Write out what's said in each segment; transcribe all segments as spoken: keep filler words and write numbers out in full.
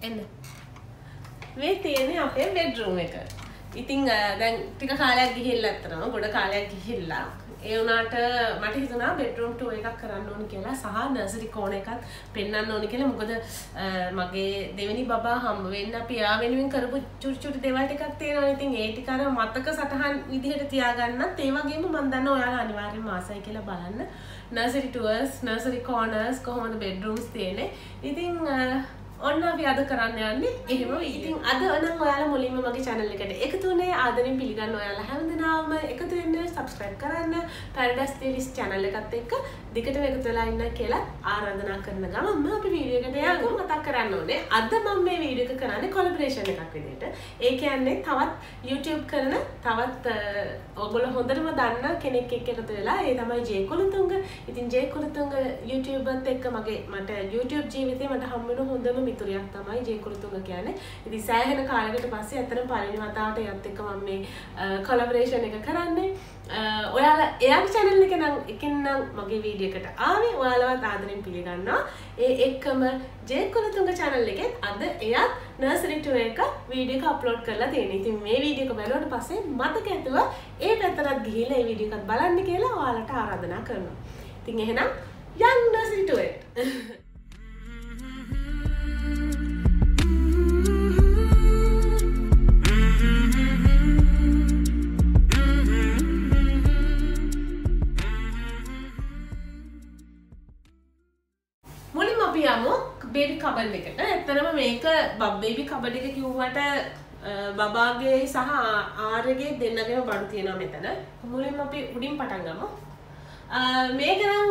එන්න. මේ තියෙන්නේ අපේ බෙඩ්රූම් එක. ඉතින් දැන් ටික කාලයක් ගිහිල්ලා අතරම ගොඩ කාලයක් ගිහිල්ලා ඒ වුණාට මට හිතුණා බෙඩ්රූම් ටූර් එකක් කරන්න ඕන කියලා සහ නර්සරි කෝණ එකක් පෙන්වන්න ඕන කියලා. මොකද මගේ දෙවෙනි බබා හම්බ වෙන්න අපි යා වෙනුවෙන් කරපු චුටි චුටි දේවල් ටිකක් තියෙනවා. ඉතින් ඒ ටික අර මතක සටහන් විදිහට තියාගන්නත් ඒ වගේම මම දන්නවා ඔයාලා අනිවාර්යෙන්ම ආසයි කියලා බලන්න නර්සරි ටූර්ස් නර්සරි කෝනර්ස් කොහොමද බෙඩ්රූම්ස් තියෙන්නේ. ඉතින් ඔන්න අපි අද කරන්න යන්නේ එහෙම. ඉතින් අද නම් ඔයාලා මුලින්ම මගේ channel එකට එකතු වුණේ ආදරෙන් පිළිගන්න ඔයාලා හැමදෙනාම එකතු වෙන්න subscribe කරන්න Paradise Tiliz channel එකත් එක්ක දිගටම එකතු වෙලා ඉන්න කියලා ආරාධනා කරන ගමන්ම අපි වීඩියෝ එකට යමු. මතක් කරන්න ඕනේ අද මම මේ වීඩියෝ එක කරන්නේ collaboration එකක් විදිහට. ඒ කියන්නේ තවත් YouTube කරන තවත් ඔයගොල්ලෝ හොඳටම දන්න කෙනෙක් එක්ක එකතු වෙලා ඒ තමයි ජේ කුලතුංග. ඉතින් ජේ කුලතුංග YouTube එකත් එක්ක මගේ මට YouTube ජීවිතේ මට හම් වෙන හොඳම මිතුරියක් තමයි ජේ කුලතුංග කියන්නේ. ඉතින් සෑහෙන කාලයකට පස්සේ අතන පළවෙනි වතාවට එයත් එක්ක මම මේ collaboration එක කරන්නේ. ඔයාලා එයාගේ channel එක නම් එකෙන් නම් මගේ වීඩියෝ එකට ආවේ. ඔයාලවත් ආදරෙන් පිළිගන්නවා. ඒ එක්කම ජේ කුලතුංග channel එකෙත් අද එයත් nursery tour එක වීඩියෝ එක අප්ලෝඩ් කරලා තියෙනවා. ඉතින් මේ වීඩියෝ එක බලුවට පස්සේ මතක ඇතුව ඒ පැත්තට ගිහිල්ලා ඒ වීඩියෝ එකත් බලන්න කියලා ඔයාලට ආරාධනා කරනවා. ඉතින් එහෙනම් යන්න nursery tour එකට. බේබි කබඩ් එකට. ඇත්තටම මේක බේබි කබඩ් එක කිව්වට බබාගේ සහ ආරගේ දෙන්නගේම බඩු තියෙනවා මෙතන. මුලින්ම අපි උඩින් පටන් ගමු. මේක නම්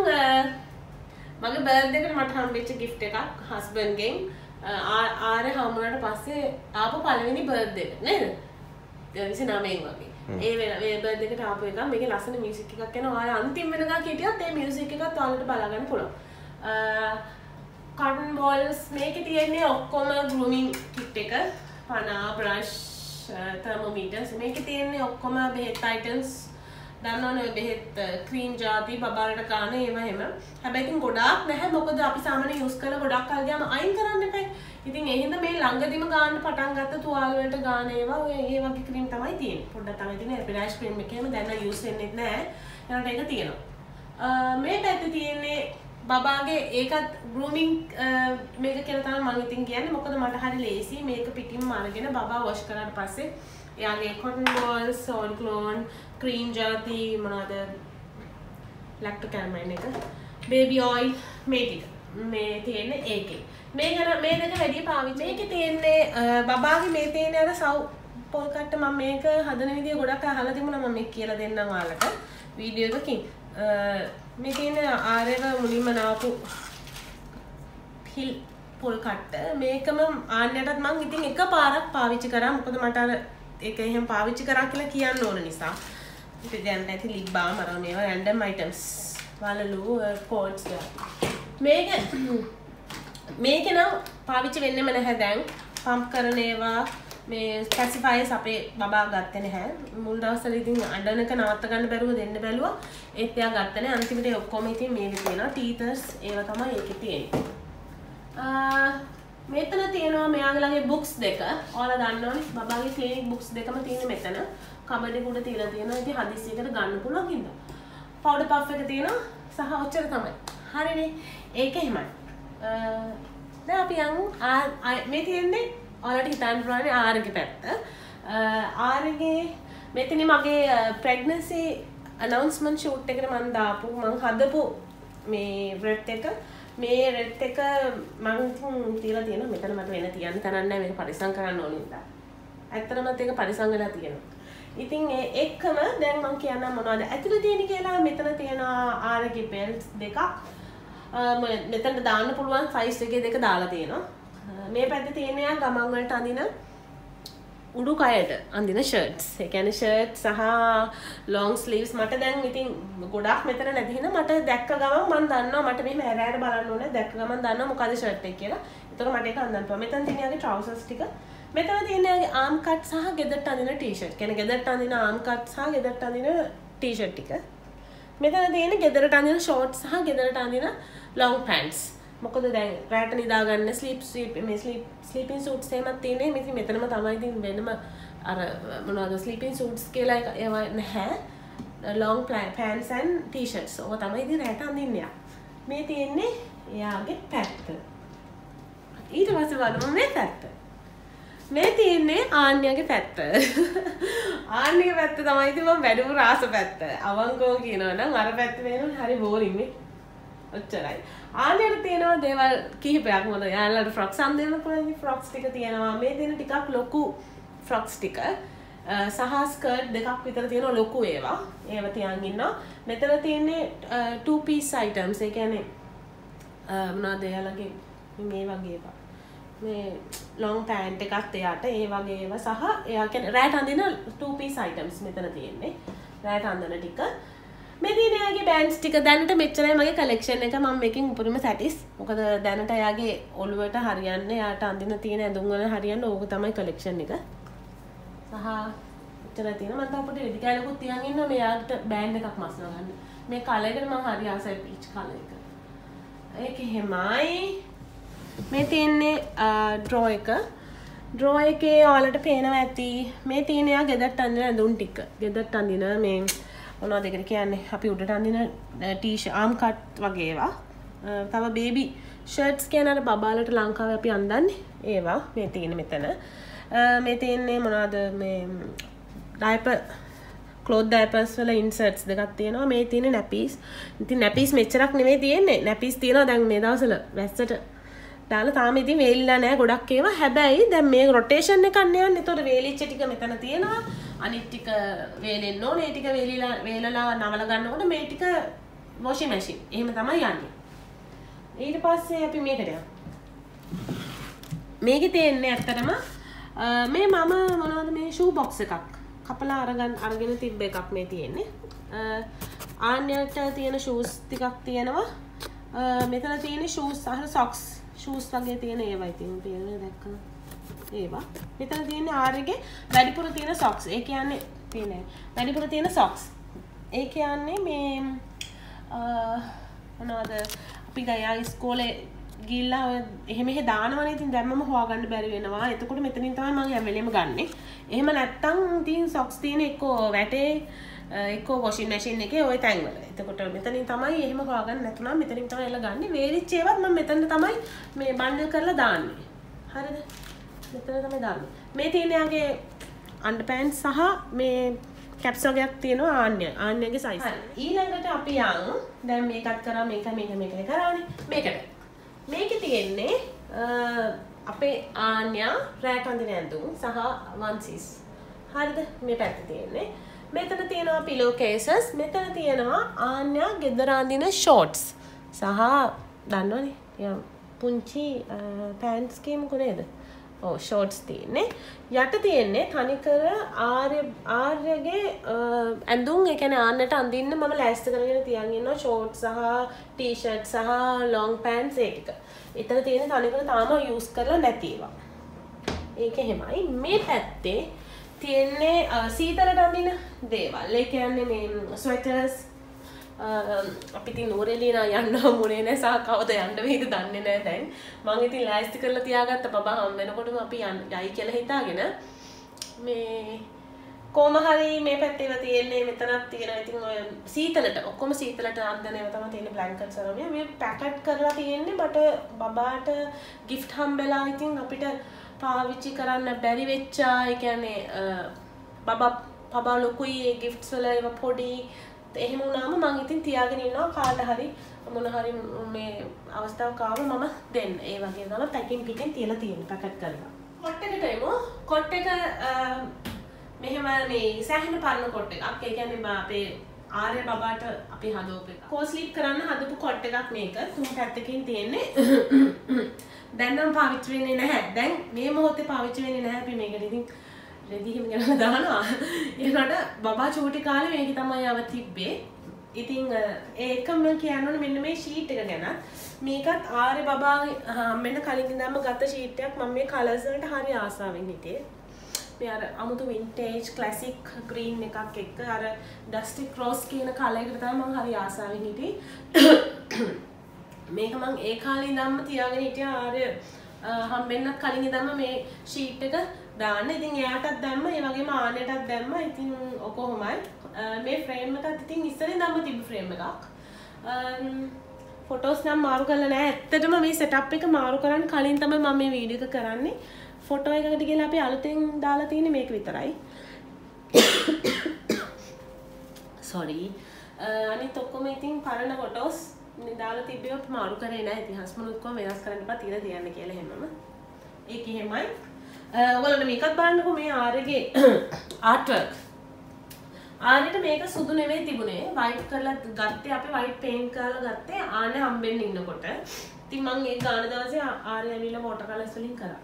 මගේ බර්ත්ඩේ එකට මට හම්බෙච්ච gift එකක් හස්බන්ඩ් ගෙන්. ආරේ හම්බුනාට පස්සේ ආපු පළවෙනි බර්ත්ඩේ එක නේද? විසිනවයෙන් වගේ. ඒ වෙන මේ බර්ත්ඩේ එකට ආපු එක. මේකේ ලස්සන මියුසික් එකක් එනවා. ආයේ අන්තිම වෙනකන් හිටියත් ඒ මියුසික් එකත් ඔයාලට බලා ගන්න පුළුවන්. cotton balls මේකේ තියෙන්නේ ඔක්කොම grooming kit එක පනා brush thermometers මේකේ තියෙන්නේ ඔක්කොම බෙහෙත් items දන්නවනේ බෙහෙත් cream જાති බබාලට ගන්න ඒව එහෙම. හැබැයි ඉතින් ගොඩාක් නැහැ මොකද අපි සාමාන්‍යයෙන් use කරලා ගොඩක් කල් ගියාම අයින් කරන්න එපා. ඉතින් ඒ හින්දා මේ ළඟදිම ගන්න පටන් ගත්ත තුවාල වලට ගන්න ඒවා ඔය ඒ වගේ cream තමයි තියෙන්නේ. පොඩ්ඩක් තමයි තියෙන්නේ brush cream එකේම දැන් නම් use වෙන්නේ නැහැ. ඒකට ඒක තියෙනවා. මේ පැත්තේ තියෙන්නේ බබාගේ ඒකත් grooming මේක කියලා තමයි මම ඉතින් කියන්නේ. මොකද මට හරි ලේසි මේක පිටින්ම අරගෙන බබා wash කරාට පස්සේ එයාගේ cotton balls, soil clone, cream જાති මොනවාද lactocalamine එක, baby oil මේ ටික මේ තියෙන්නේ ඒකේ. මේක මේ දෙක වැඩි පාවිච්චි. මේකේ තියෙන්නේ බබාගේ මේ තියෙන්නේ අර සව් පොල් කට්ට මම මේක හදන විදිය ගොඩක් අහලා තිබුණා. මම මේක කියලා දෙන්නම් ඔයාලට වීඩියෝ එකකින්. මේ තියෙන ආරේව මුලින්ම නාපු හිල් පොල් කට්ට මේකම ආන්නයටත් මම ඉතින් එක පාරක් පාවිච්චි කරා. මොකද මට අර ඒක එහෙම පාවිච්චි කරා කියලා කියන්න ඕන නිසා. ඉතින් දැන් නැති ලිප් බාම් අර මේවා රැන්ඩම් අයිටම්ස් වලලු පෝට්ස් මේක මේක නම් පාවිච්චි වෙන්නෙම නැහැ දැන්. පම්ප් කරන ඒවා මේ ස්පෙસિෆයර්ස් අපේ බබා ගත්තේ නැහැ. මුල් දවස්වල ඉතින් අඬනක නවත්ත ගන්න බැරුව දෙන්න බැලුවා. ඒත් එයා ගත්තේ නැහැ. අන්තිමට ඒ ඔක්කොම ඉතින් මේකේ තියෙනවා ටීතර්ස් ඒවා තමයි ඒකේ තියෙන්නේ. ආ මෙතන තියෙනවා මෙයාගේ බුක්ස් දෙක. ඔයාලා දන්නවනේ බබාගේ ක්ලිනික් බුක්ස් දෙකම තියෙන මෙතන. කබඩ් එක උඩ තියලා තියෙනවා. ඉතින් හදිස්සියකට ගන්න පුළුවන් හින්දා. පවුඩර් පෆ් එක තියෙනවා සහ ඔච්චර තමයි. හරිනේ. ඒක එහෙමයි. දැන් අපි යමු මේ තියෙන්නේ ඔයාලට හිතන්න පුළුවන් ආරගේ පැත්ත. ආරගේ මෙතන මගේ ප්‍රෙග්නන්සි announcement shoot එකට මම දාපු මම හදපු මේ රෙඩ් එක මේ රෙඩ් එක මම තියලා තියෙනවා. මෙතන මට වෙන තියන්න තරක් නැහැ. මේක පරිසම් කරන්න ඕනේ නේද? ඇත්තටම ඒක පරිසම් වෙලා තියෙනවා. ඉතින් ඒ එක්කම දැන් මම කියන්නම් මොනවද ඇතුළේ තියෙන්නේ කියලා. මෙතන තියෙනවා ආරගේ belts දෙකක්. මෙතන දාන්න පුළුවන් size එකේ දෙක දාලා තියෙනවා. මේ පැත්තේ තියෙනවා ගමන් වලට අඳින උඩුකයට අඳින shirts. ඒ කියන්නේ shirts සහ long sleeves මට දැන් ඉතින් ගොඩක් මෙතන නැති හින්දා මට දැක්ක ගමන් මම දන්නවා මට මෙහෙම ඇරෑර බලන්න ඕනේ. දැක්ක ගමන් දන්නවා මොකද shirt එක කියලා. ඒතකොට මට ඒක අඳින්න පුළුවන්. මෙතන තියෙන යාගේ trousers ටික. මෙතන තියෙන යාගේ arm cut සහ ගෙදරට අඳින t-shirt. කියන්නේ ගෙදරට අඳින arm cut සහ ගෙදරට අඳින t-shirt ටික. මෙතන තියෙන ගෙදරට අඳින shorts සහ ගෙදරට අඳින long pants. මොකද දැන් රැට නිදා ගන්න ස්ලීප් ස්ලීප් මේ ස්ලීප් ස්ලීපින් සූට්ස් එහෙමත් තියෙන්නේ. ඉතින් මෙතනම තමයි ඉතින් වෙනම අර මොනවද ස්ලීපින් සූට්ස් කියලා ඒවා නැහැ. long pants and t-shirts. ඔය තමයි ඉතින් රැට අඳින්නේ. මේ තියෙන්නේ එයාගේ පැත්ත. ඊට පස්සේ බලමු මේ පැත්ත. මේ තියෙන්නේ ආන්‍යගේ පැත්ත. ආන්‍යගේ පැත්ත තමයි ඉතින් මම වැඩිපුර ආස පැත්ත. අවංකව කියනවා නම් අර පැත්ත වෙනම හරි බෝරින් නේ. ඔච්චරයි. ආන්‍යයට තියෙනවා දේවල් කිහිපයක්. මොකද යාළුවාට ෆ්‍රොක්ස් අඳින්න පුළුවන් ෆ්‍රොක්ස් ටික තියෙනවා. මේ තියෙන ටිකක් ලොකු ෆ්‍රොක්ස් ටික. සහ ස්කර්ට් දෙකක් විතර තියෙනවා ලොකු ඒවා. ඒව තියන් ඉන්නවා. මෙතන තියෙන්නේ two piece items. ඒ කියන්නේ මොනවද එයාලගේ මේ වගේ ඒවා. මේ long pant එකක් එයාට ඒ වගේ ඒවා සහ එයා කියන්නේ රැට අඳින two piece items මෙතන තියෙන්නේ. රැට අඳින ටික. මේ තියෙන එයාගේ bands ටික දැනට මෙච්චරයි මගේ collection එක. මම මේකෙන් උපරිම සැටිස්. මොකද දැනට එයාගේ ඔළුවට හරියන්නේ එයාට අඳින තියෙන ඇඳුම් වල හරියන්නේ ඕක තමයි collection එක. සහ එච්චරයි තියෙනවා. මම තාපොට රෙදි කැලකුත් තියන් ඉන්නවා මෙයාට බෑන්ඩ් එකක් මස්නවා ගන්න. මේ කලර් එකට මම හරි ආසයි පීච් කලර් එක. ඒක එහෙමයි. මේ තියෙන්නේ ඩ්‍රෝ එක. ඩ්‍රෝ එකේ ඔයාලට පේනවා ඇති මේ තියෙන යා ගෙදරට අඳින ඇඳුම් ටික. ගෙදරට අඳින මේ මොනවද ඒකට කියන්නේ අපි උඩට අඳින ටී-ෂර්ට් ආම් කට් වගේ ඒවා. තව බේබි ෂර්ට්ස් කියන අර බබාලට ලංකාවේ අපි අඳන්නේ ඒවා මේ තියෙන මෙතන. මේ තියෙන්නේ මොනවද මේ ඩයපර් ක්ලොත් ඩයපර්ස් වල ඉන්සර්ට්ස් දෙකක් තියෙනවා. මේ තියෙන්නේ නැපීස්. ඉතින් නැපීස් මෙච්චරක් නෙමෙයි තියෙන්නේ. නැපීස් තියෙනවා දැන් මේ දවස්වල වැස්සට දාලා තාම ඉතින් වේලිලා නැහැ ගොඩක් ඒවා. හැබැයි දැන් මේ රොටේෂන් එකක් යන්නේ. ඒතකොට වේලිච්ච ටික මෙතන තියෙනවා. අනිත් ටික වේලෙන්න ඕනේ. ඒ ටික වේලිලා වේලලා නවල ගන්නකොට මේ ටික වොෂින් මැෂින්. එහෙම තමයි යන්නේ. ඊට පස්සේ අපි මේකට යමු. මේකේ තියෙන්නේ ඇත්තටම මේ මම මොනවද මේ ෂූ බොක්ස් එකක් කපලා අරගෙන අරගෙන තිබ්බ එකක් මේ තියෙන්නේ. ආන්‍යයට තියෙන ෂූස් ටිකක් තියෙනවා. මෙතන තියෙන්නේ ෂූස් සහ සොක්ස් ෂූස් වගේ තියෙන ඒවා ඉතින් පේන්නේ දැක්කම ඒවා. මෙතන තියෙන්නේ ආර්යගේ වැඩිපුර තියෙන සොක්ස්. ඒ කියන්නේ තියෙන්නේ වැඩිපුර තියෙන සොක්ස්. ඒ කියන්නේ මේ මොනවද අපි ගියා ඉස්කෝලේ ගිහිල්ලා එහෙම එහෙ දානවනේ. ඉතින් දැම්මම හොයාගන්න බැරි වෙනවා. එතකොට මෙතනින් තමයි මම හැම වෙලෙම ගන්නෙ. එහෙම නැත්තම් ඉතින් සොක්ස් තියෙන එක්කෝ වැටේ එක්කෝ වොෂින් මැෂින් එකේ ওই තැන්වල. එතකොට මෙතනින් තමයි එහෙම හොයාගන්න නැතුණා මෙතනින් තමයි එලා ගන්නෙ. වේලිච්ච ඒවත් මම මෙතන තමයි මේ බන්ඩල් කරලා දාන්නේ. හරිද? මෙතන තමයි දාන්නේ. මේ තියෙන යාගේ අන්ඩර්පෑන්ට්ස් සහ මේ කැප්ස් වගේක් තියෙනවා ආන්‍ය. ආන්‍යගේ සයිස්. ඊළඟට අපි යන් දැන් මේකත් කරා මේක මේක මේක කරානේ. මේකට මේකේ තියෙන්නේ අපේ ආන්‍යා රැට අඳින ඇඳුම් සහ වන්සිස්. හරිද? මේ පැත්තේ තියෙන්නේ. මෙතන තියෙනවා පිලෝ කේසස්. මෙතන තියෙනවා ආන්‍යා ගෙදර අඳින ෂෝට්ස් සහ දන්නවනේ පුංචි පෑන්ට්ස් කියමුකෝ නේද? ඔව් ෂෝට්ස් තියෙන්නේ. යට තියෙන්නේ තනිකර ආර්ය ආර්යගේ ඇඳුම්. ඒ කියන්නේ ආන්නට අඳින්න මම ලෑස්ති කරගෙන තියන් ඉන්නවා ෂෝට්ස් සහ ටී-ෂර්ට් සහ ලොන්ග් පෑන්ට්ස් ඒ ටික. එතන තියෙන තනිකර තාම යූස් කරලා නැති ඒවා. ඒක එහෙමයි. මේ පැත්තේ තියෙන්නේ සීතලට අඳින දේවල්. ඒ කියන්නේ මේ ස්වෙටර්ස් අපි ඉතින් නෝරෙලිනා යන්න මොනේ නැහැ සහ කවද යන්න වෙයිද දන්නේ නැහැ දැන්. මම ඉතින් ලෑස්ති කරලා තියාගත්ත බබා හම් වෙනකොටම අපි යයි කියලා හිතාගෙන මේ කොහොම හරි මේ පැත්තේ ඒවා තියෙන්නේ මෙතනක් තියෙනවා. ඉතින් ඔය සීතලට ඔක්කොම සීතලට අඳින ඒවා තමයි තියෙන්නේ බ්ලැන්කට්ස් වල. මේ පැකට් කරලා තියෙන්නේ බට බබාට gift හම්බෙලා ඉතින් අපිට පාවිච්චි කරන්න බැරි වෙච්චා. ඒ කියන්නේ බබා බබා ලොකුයි ඒ gifts වල ඒවා පොඩි එහෙම වුණාම මම ඉතින් තියාගෙන ඉන්නවා කාට හරි මොන හරි මේ අවස්ථාවක් ආවම මම දෙන්න. ඒ වගේ තමයි පැකින් පිටින් තියලා තියෙන්නේ පැකට් කරලා. කොට් එකට එමු. කොට් එක මෙහෙම මේ සෑහෙන පරණ කොට් එකක්. ඒ කියන්නේ අපේ ආර්ය බබාට අපි හදවපු එක. කෝ ස්ලීප් කරන්න හදපු කොට් එකක් මේක. තුන් පැත්තකින් තියෙන්නේ. දැන් නම් පාවිච්චි වෙන්නේ නැහැ. දැන් මේ මොහොතේ පාවිච්චි වෙන්නේ නැහැ අපි මේකට. ඉතින් රෙදි හිම ගනලා දානවා. ඒකට බබා චූටි කාලේ මේක තමයි ආව තිබ්බේ. ඉතින් ඒකම කියන්න ඕනේ මෙන්න මේ ෂීට් එක ගැන. මේකත් ආර්ය බබාගේ හම්බෙන්න කලින් ඉඳන්ම ගත්ත ෂීට් එකක්. මම මේ කලර්ස් වලට හරි ආසාවෙන් හිටියේ. මේ අර අමුතු වින්ටේජ් ක්ලාසික් ග්‍රීන් එකක් එක්ක අර ඩස්ටි ක්‍රොස් කියන කලර් එකට තමයි මම හරි ආසාවෙන් හිටියේ. මේක මම ඒ කාලේ ඉඳන්ම තියාගෙන හිටියා ආර්ය හම්බෙන්නත් කලින් ඉඳන්ම මේ ෂීට් එක දාන්න. ඉතින් එයාටත් දැම්ම, ඒ වගේම ආනෙටත් දැම්ම. ඉතින් ඔකොහොමයි. මේ ෆ්‍රේම් එකත් ඉතින් ඉස්සරින් දැම්ම තිබ්බ ෆ්‍රේම් එකක්. ෆොටෝස් නම් මාරු කරලා නැහැ. ඇත්තටම මේ සෙටප් එක මාරු කරන්න කලින් තමයි මම මේ වීඩියෝ එක කරන්නේ. ෆොටෝ එකකට ගිහලා අපි අලුතෙන් දාලා තියෙන්නේ මේක විතරයි. sorry. අනිත් ඔක්කොම ඉතින් පරණ ෆොටෝස් දාලා තිබ්බේ මාරු කරේ නැහැ. ඉතිහාසමනුත් කොහොම වෙනස් කරන්න එපා තියලා තියන්න කියලා හැමම. ඒක එහෙමයි. ඔයගොල්ලෝ මේකත් බලන්නකෝ මේ ආරගේ ආර්ට් වර්ක්. ආනෙට මේක සුදු නෙවෙයි තිබුණේ. වයිට් කරලා ගත්තේ අපි වයිට් පේන්ට් කරලා ගත්තේ ආනේ හම්බෙන්න ඉන්නකොට. ඉතින් මම ඒ ගාන දවසේ ආරේ ඇවිල්ලා වෝටර් කලර්ස් වලින් කරා.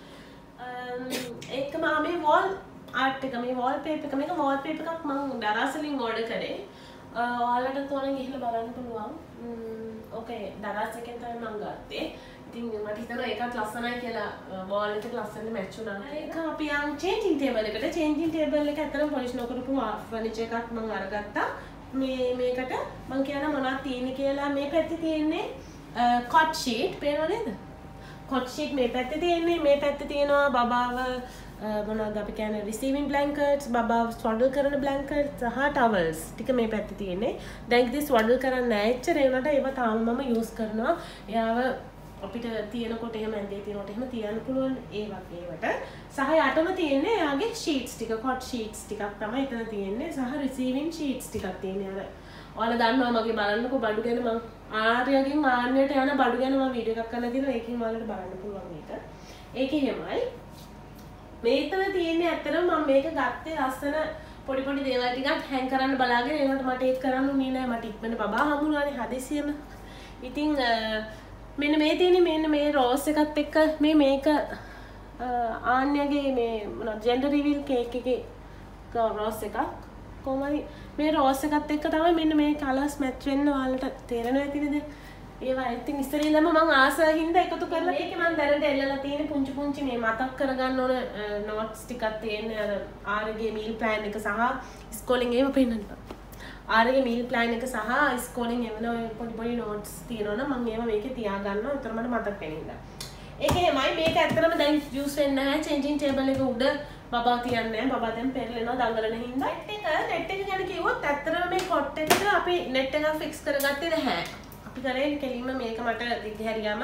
ඒක මම මේ වෝල් ආර්ට් එක මේ වෝල් පේපර් එක මේක වෝල් පේපර් එකක් මම දරාස් වලින් ඕඩර් කරේ. ඔයාලට තෝරන ගිහලා බලන්න පුළුවන්. ඕකේ දරාස් එකෙන් තමයි මම ගත්තේ. ඉතින් මට හිතෙනවා ඒකත් ලස්සනයි කියලා වෝල් එකට ලස්සනට මැච් වුණා. ඒක අපි යන් චේන්ජින් ටේබල් එකට චේන්ජින් ටේබල් එක ඇත්තටම පොලිෂ් නොකරපු ෆර්නිචර් එකක් මම අරගත්තා. මේ මේකට මම කියන මොනවද තියෙන්නේ කියලා මේ පැත්තේ තියෙන්නේ කොට් ෂීට් පේනව නේද? කොට් ෂීට් මේ පැත්තේ තියෙන්නේ මේ පැත්තේ තියෙනවා බබාව මොනවද අපි කියන්නේ රිසීවිං බ්ලැන්කට්ස් බබාව ස්වඩල් කරන බ්ලැන්කට්ස් සහ ටවල්ස් ටික මේ පැත්තේ තියෙන්නේ. දැන් ඉතින් ස්වඩල් කරන්නේ නැහැ එච්චර ඒ වුණාට ඒවා තාම මම යූස් කරනවා. එයාව අපිට තියෙනකොට එහෙම ඇඳේ තියෙනකොට එහෙම තියන්න පුළුවන් ඒ වගේ ඒවට. සහ යටම තියෙන්නේ එයාගේ ෂීට්ස් ටික කොට් ෂීට්ස් ටිකක් තමයි එතන තියෙන්නේ සහ රිසීවිං ෂීට්ස් ටිකක් තියෙන්නේ අර. ඔයාලා දන්නවා මගේ බලන්නකෝ බඩු ගැන මම ආර්යගෙන් ආන්නයට යන බඩු ගැන මම වීඩියෝ එකක් කරලා තියෙනවා. ඒකෙන් ඔයාලට බලන්න පුළුවන් මේක. ඒකේ එහෙමයි. මේතන තියෙන්නේ ඇත්තටම මම මේක ගත්තේ ලස්සන පොඩි පොඩි දේවල් ටිකක් හැං කරන්න බලාගෙන ඒකට මට ඒක කරන්න උනේ නැහැ. මට ඉක්මනට බබා හම්බුනානේ හදිසියෙම. ඉතින් මෙන්න මේ තියෙන්නේ මෙන්න මේ රෝස් එකත් එක්ක මේ මේක ආන්‍යගේ මේ මොනවද ජෙන්ඩර් රිවීල් කේක් එකේ රෝස් එකක් කොහමයි මේ රෝස් එකත් එක්ක තමයි මෙන්න මේ කලර්ස් මැච් වෙන්න ඔයාලට තේරෙනවා ඇතිනේද? ඒවා ඉතින් ඉස්සරේ ඉඳන්ම මම ආසාව හින්දා එකතු කරලා මේකේ මම දැනට එල්ලලා තියෙන පුංචි පුංචි මේ මතක් කරගන්න ඕන නෝට්ස් ටිකක් තියෙන්නේ අර ආර්ගේ මීල් ප්ලෑන් එක සහ ඉස්කෝලෙන් ඒව පෙන්නන්න. ආර්ගේ මීල් ප්ලෑන් එක සහ ඉස්කෝලෙන් එවන ඔය පොඩි පොඩි නෝට්ස් තියෙනවනේ මම ඒවා මේකේ තියාගන්නවා. උතර මට මතක් වෙනින්දා. ඒක එහෙමයි මේක ඇත්තටම දැන් යූස් වෙන්නේ නැහැ. චේන්ජින් ටේබල් එක උඩ බබා තියන්නේ නැහැ. බබා දැන් පෙරලෙනවා දඟලන හින්දා. නෙට් එක නෙට් එක ගැන කිව්වොත් ඇත්තටම මේ කොට් එකට අපි නෙට් එක ෆික්ස් කරගත්තේ නැහැ. අපි කරේ කෙලින්ම මේක මට දිගහැරියාම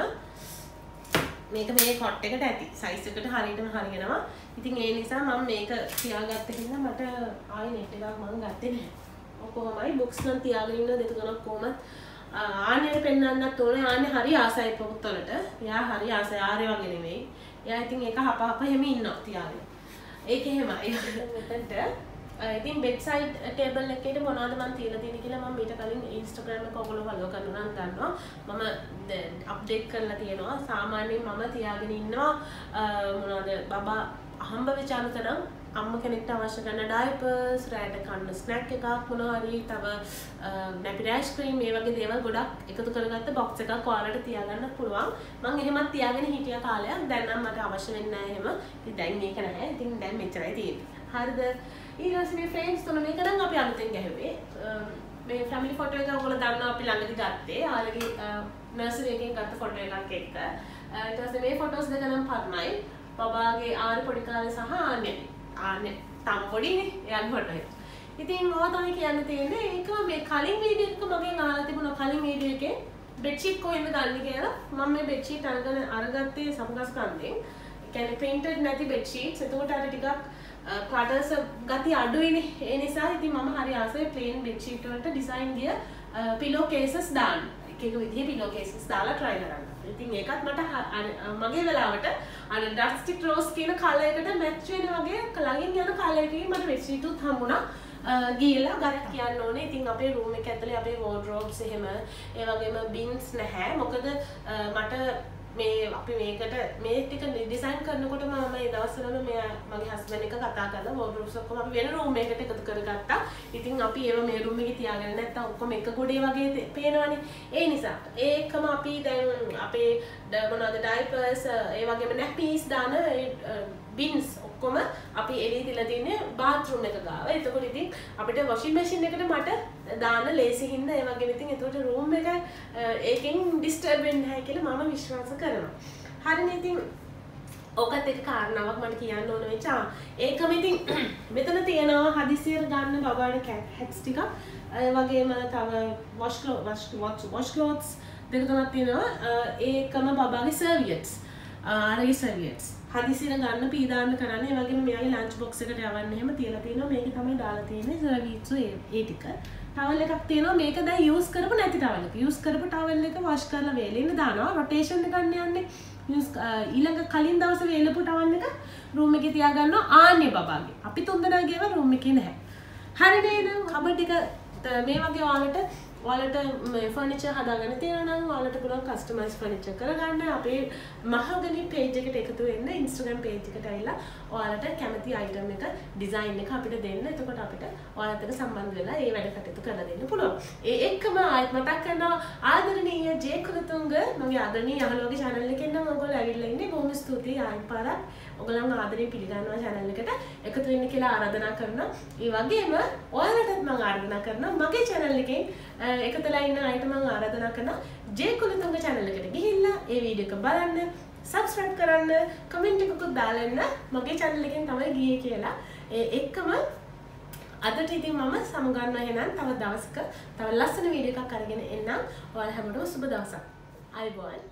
මේක මේ කොට් එකට ඇති. සයිස් එකට හරියටම හරියනවා. ඉතින් ඒ නිසා මම මේක තියාගත්ත හින්දා මට ආයෙ නෙට් එකක් මම ගත්තේ නැහැ. ඔක්කොමයි බුක්ස් නම් තියාගෙන ඉන්න දෙක තුනක් කොහමද ආන්නේ පෙන්නන්නත් ඕනේ. ආන්නේ හරි ආසයි පොත් වලට. එයා හරි ආසයි ආරේ වගේ නෙමෙයි. එයා ඉතින් ඒක හප හප හැම ඉන්නවා තියාගෙන. ඒක එහෙමයි. මෙතනට ඉතින් බෙඩ්සයිඩ් ටේබල් එකේට මොනවද මම තියලා තියෙන්නේ කියලා මම ඊට කලින් Instagram එක ඔයගොල්ලෝ follow කරනවා නම් දන්නවා. මම අප්ඩේට් කරලා තියෙනවා. සාමාන්‍යයෙන් මම තියාගෙන ඉන්නවා මොනවද බබා හම්බ වෙච්ච අනුතරම් අම්ම කෙනෙක්ට අවශ්‍ය කරන ඩයපර්ස්, රෑට කන්න ස්නැක් එකක් මොනවා හරි තව නැපි රෑෂ් ක්‍රීම් මේ වගේ දේවල් ගොඩක් එකතු කරගත්ත බොක්ස් එකක් ඔයාලට තියාගන්න පුළුවන්. මම එහෙමත් තියාගෙන හිටිය කාලයක්. දැන් නම් මට අවශ්‍ය වෙන්නේ නැහැ එහෙම. ඉතින් දැන් මේක නැහැ. ඉතින් දැන් මෙච්චරයි තියෙන්නේ. හරිද? ඊළඟට මේ ෆ්‍රේම්ස් තුන මේක නම් අපි අලුතෙන් ගැහුවේ. මේ ෆැමිලි ෆොටෝ එක ඔයගොල්ලෝ දන්නවා අපි ළඟදී ගත්තේ. ආලගේ නර්සරි එකෙන් ගත්ත ෆොටෝ එකක් එක්ක. ඊට පස්සේ මේ ෆොටෝස් දෙක නම් පරණයි. බබාගේ ආරි පොඩි කාලේ සහ ආන්නේ. ආන්නේ තම පොඩිනේ. එයාගේ ෆොටෝ එක. ඉතින් ඕවා තමයි කියන්න තියෙන්නේ. ඒක මේ කලින් වීඩියෝ එක මගෙන් අහලා තිබුණා කලින් වීඩියෝ එකේ බෙඩ්ෂීට් කොහෙන්ද ගන්න කියලා. මම මේ බෙඩ්ෂීට් අරගෙන අරගත්තේ සමගස්කන්දෙන්. ඒ කියන්නේ printed නැති බෙඩ්ෂීට්ස්. එතකොට අර ටිකක් clutters ගති අඩුයිනේ. ඒ නිසා ඉතින් මම හරි ආසයි plain bedsheet වලට design ගිය pillow cases දාන්න. එක එක විදිහේ pillow cases දාලා try කරන්න. ඉතින් ඒකත් මට මගේ වෙලාවට අර dusty rose කියන color එකට match වෙන වගේ ළඟින් යන color එකකින් මට bedsheet උත් හම්බුණා. ගිහලා ගත් කියන්න ඕනේ. ඉතින් අපේ room එක ඇතුලේ අපේ wardrobes එහෙම ඒ වගේම bins නැහැ. මොකද මට මේ අපි මේකට මේ ටික ඩිසයින් කරනකොට මම මේ දවස්වල මෙයා මගේ හස්බන්ඩ් එක කතා කරලා වෝඩ්‍රොබ්ස් ඔක්කොම අපි වෙන රූම් එකකට එකතු කරගත්තා. ඉතින් අපි ඒව මේ රූම් එකේ තියාගෙන නැත්තම් ඔක්කොම එක ගොඩේ වගේ පේනවනේ. ඒ නිසා ඒකම අපි දැන් අපේ මොනවද diapers ඒ වගේම nappies දාන bins ඔක්කොම අපි එළිය තියලා තින්නේ bathroom එක ගාව. එතකොට ඉතින් අපිට washing machine එකට මට දාන්න ලේසි හින්දා ඒ වගේම ඉතින් එතකොට room එක ඒකෙන් disturb වෙන්නේ නැහැ කියලා මම විශ්වාස කරනවා. හරිනේ ඉතින් ඔකත් එක කාරණාවක් මට කියන්න ඕන වෙච්ච. ඒකම ඉතින් මෙතන තියෙනවා හදිසියට ගන්න බබාට hats ටිකක්. ඒ වගේම තව wash clothes wash clothes දෙක තුනක් තියෙනවා. ඒකම බබාගේ serviettes. ආරේ serviettes. හදිසියට ගන්න පී දාන්න කරන්නේ. ඒ වගේම මෙයාගේ lunch box එකට යවන්න එහෙම තියලා තියෙනවා. මේකේ තමයි දාලා තියෙන්නේ serviettes ඒ ටික. towel එකක් තියෙනවා. මේක දැන් use කරපු නැති towel එක. use කරපු towel එක wash කරලා වේලෙන්න දානවා. rotation එක ගන්න යන්නේ. ඊළඟ කලින් දවසේ වේලපු towel එක room එකේ තියාගන්නවා. ආන්නේ බබාගේ. අපි තුන් දෙනා ගියම room එකේ නැහැ. හරි නේද? කබඩ් එක මේ වගේ ඔයාලට ඔයාලට ෆර්නිචර් හදාගන්න තියෙනවා නම් ඔයාලට පුළුවන් කස්ටමයිස් ෆර්නිචර් කරගන්න. අපේ මහගනි page එකට එකතු වෙන්න Instagram page එකට ඇවිල්ලා ඔයාලට කැමති item එක design එක අපිට දෙන්න. එතකොට අපිට ඔයාලත් එක්ක සම්බන්ධ වෙලා ඒ වැඩ කටයුතු කරලා දෙන්න පුළුවන්. ඒ එක්කම ආයෙත් මතක් කරනවා ආදරණීය ජේ කුලතුංග මගේ ආදරණීය යහළුවගේ channel එකෙන් නම් ඔයගොල්ලෝ ඇවිල්ලා ඉන්නේ. බොහොම ස්තුතියි ආයෙත් පාරක්. ඔයගොල්ලන් ආදරේ පිළිගන්නවා channel එකට එකතු වෙන්න කියලා ආරාධනා කරනවා. ඒ වගේම ඔයාලටත් මම ආරාධනා කරනවා මගේ channel එකෙන් එකතුලා ඉන්න අයට මම ආරාධනා කරනවා ජේ කුලතුංග channel එකට ගිහිල්ලා ඒ වීඩියෝ එක බලන්න, subscribe කරන්න, comment එකකුත් දාලා එන්න. මගේ channel එකෙන් තමයි ගියේ කියලා. ඒ එක්කම අදට ඉතින් මම සමුගන්නවා එහෙනම් තව දවසක තව ලස්සන වීඩියෝ එකක් අරගෙන එන්නම්. ඔයාලා හැමෝටම සුබ දවසක්. ආයුබෝවන්.